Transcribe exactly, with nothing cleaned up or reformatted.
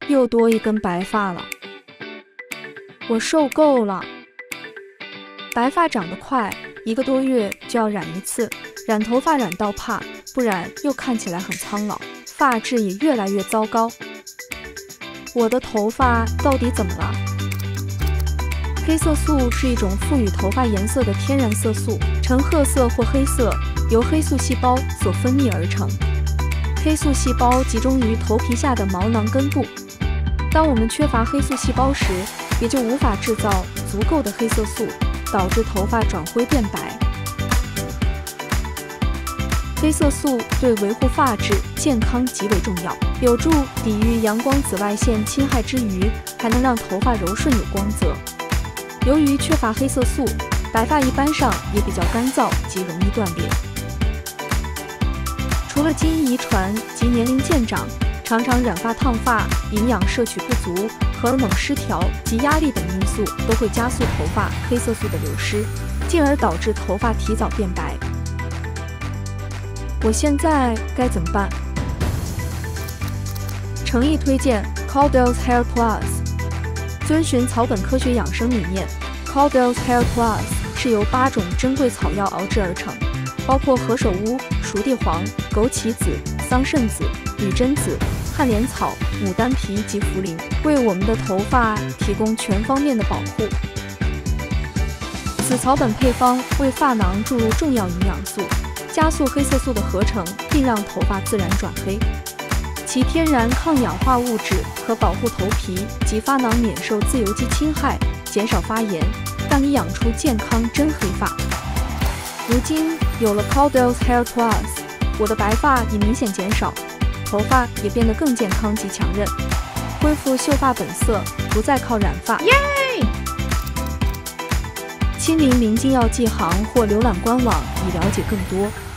又多一根白发了，我受够了。白发长得快，一个多月就要染一次，染头发染到怕，不然又看起来很苍老，发质也越来越糟糕。我的头发到底怎么了？黑色素是一种赋予头发颜色的天然色素，呈褐色或黑色，由黑素细胞所分泌而成。黑素细胞集中于头皮下的毛囊根部。当我们缺乏黑素细胞时，也就无法制造足够的黑色素，导致头发转灰变白。黑色素对维护发质健康极为重要，有助抵御阳光紫外线侵害之余，还能让头发柔顺有光泽。由于缺乏黑色素，白发一般上也比较干燥及容易断裂。除了基因遗传及年龄渐长，常常染发烫发、营养摄取不足、荷尔蒙失调及压力等因素都会加速头发黑色素的流失，进而导致头发提早变白。我现在该怎么办？诚意推荐 Caudill Hair Plus。遵循草本科学养生理念 ，Caudill Hair Plus 是由八种珍贵草药熬制而成，包括何首乌、熟地黄、枸杞子、桑葚子、女贞子、旱莲草、牡丹皮及茯苓，为我们的头发提供全方面的保护。此草本配方为发囊注入重要营养素，加速黑色素的合成，并让头发自然转黑。其天然抗氧化物质可保护头皮及发囊免受自由基侵害，减少发炎，让你养出健康真黑发。如今有了 Caudill Hair Plus， 我的白发已明显减少，头发也变得更健康及强韧，恢复秀发本色，不再靠染发。耶！亲临明镜药剂行或浏览官网以了解更多。